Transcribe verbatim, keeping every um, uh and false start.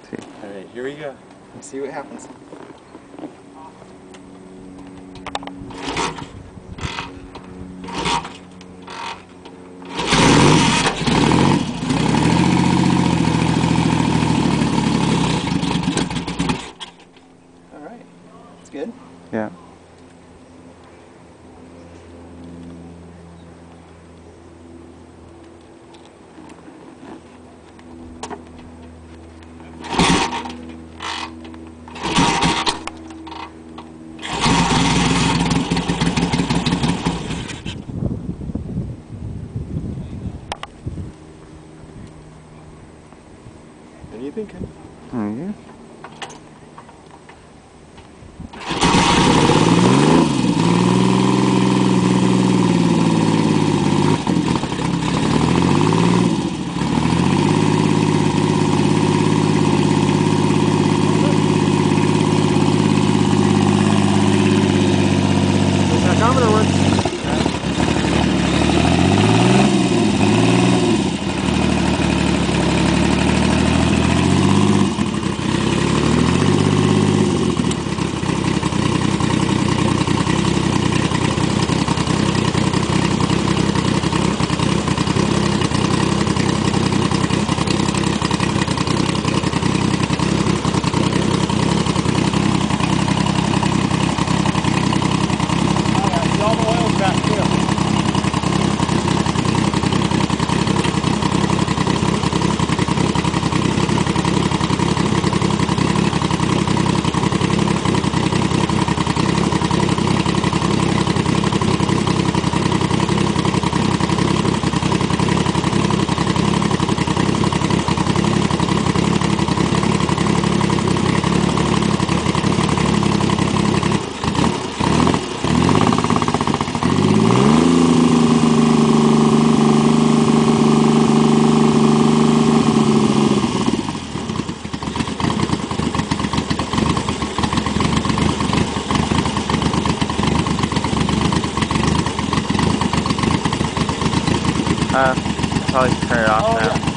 see. Alright, here we go. Let's see what happens. Alright, that's good. Yeah. What are you thinking? Mm-hmm. Tachometer works. All the oil's back too. Uh, probably turn it off Oh, now. yeah.